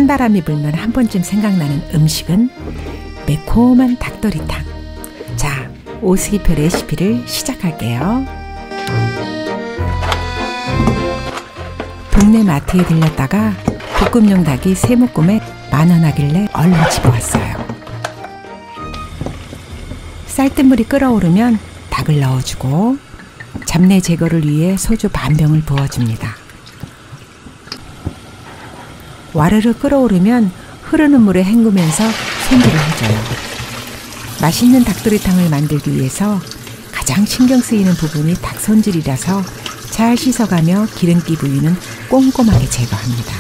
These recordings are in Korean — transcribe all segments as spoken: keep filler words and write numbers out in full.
찬바람이 불면 한 번쯤 생각나는 음식은 매콤한 닭도리탕. 자, 오수기표 레시피를 시작할게요. 동네 마트에 들렸다가 볶음용 닭이 세 묶음에 만 원 하길래 얼른 집어왔어요. 쌀뜨물이 끓어오르면 닭을 넣어주고 잡내 제거를 위해 소주 반 병을 부어줍니다. 와르르 끓어오르면 흐르는 물에 헹구면서 손질을 해줘요. 맛있는 닭도리탕을 만들기 위해서 가장 신경 쓰이는 부분이 닭 손질이라서 잘 씻어가며 기름기 부위는 꼼꼼하게 제거합니다.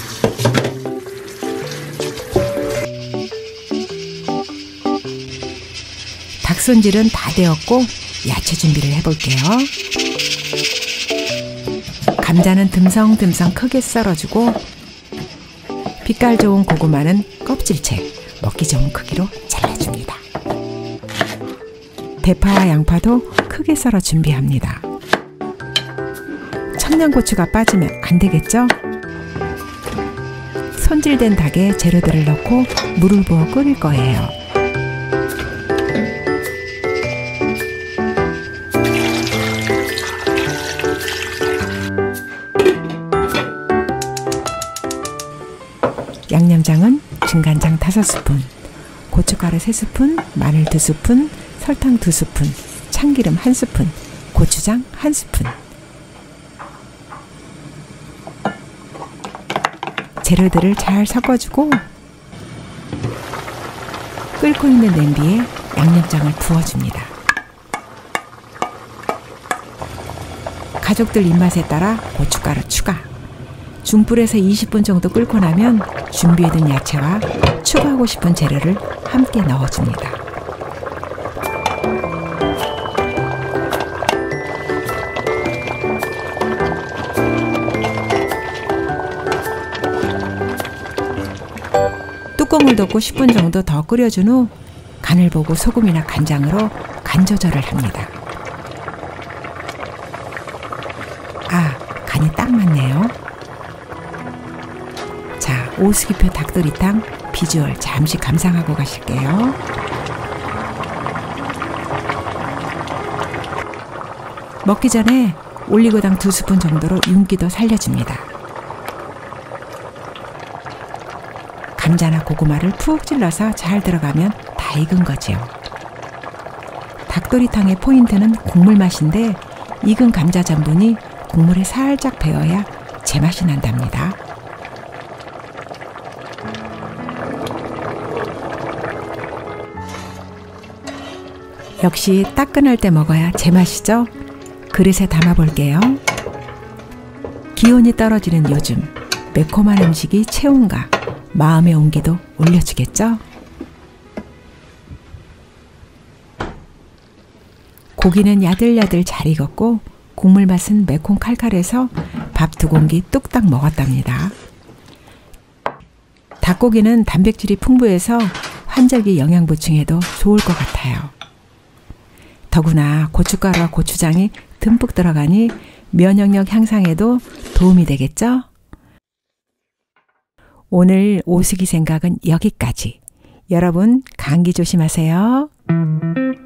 닭 손질은 다 되었고 야채 준비를 해볼게요. 감자는 듬성듬성 크게 썰어주고 빛깔 좋은 고구마는 껍질채 먹기 좋은 크기로 잘라줍니다. 대파와 양파도 크게 썰어 준비합니다. 청양고추가 빠지면 안 되겠죠? 손질된 닭에 재료들을 넣고 물을 부어 끓일 거예요. 양념장은 진간장 다섯 스푼, 고춧가루 세 스푼, 마늘 두 스푼, 설탕 두 스푼, 참기름 한 스푼, 고추장 한 스푼. 재료들을 잘 섞어주고 끓고 있는 냄비에 양념장을 부어줍니다. 가족들 입맛에 따라 고춧가루 추가. 중불에서 이십 분 정도 끓고 나면 준비해둔 야채와 추가하고 싶은 재료를 함께 넣어줍니다. 뚜껑을 덮고 십 분 정도 더 끓여준 후 간을 보고 소금이나 간장으로 간 조절을 합니다. 아, 간이 딱 맞네요. 자, 오수기표 닭도리탕 비주얼 잠시 감상하고 가실게요. 먹기 전에 올리고당 두 스푼 정도로 윤기도 살려줍니다. 감자나 고구마를 푹 찔러서 잘 들어가면 다 익은 거지요. 닭도리탕의 포인트는 국물 맛인데 익은 감자 전분이 국물에 살짝 배어야 제맛이 난답니다. 역시 따끈할 때 먹어야 제맛이죠. 그릇에 담아 볼게요. 기온이 떨어지는 요즘 매콤한 음식이 체온과 마음의 온기도 올려주겠죠. 고기는 야들야들 잘 익었고 국물 맛은 매콤 칼칼해서 밥 두 공기 뚝딱 먹었답니다. 닭고기는 단백질이 풍부해서 환절기 영양 보충에도 좋을 것 같아요. 더구나 고춧가루와 고추장이 듬뿍 들어가니 면역력 향상에도 도움이 되겠죠? 오늘 오수기 생각은 여기까지. 여러분 감기 조심하세요.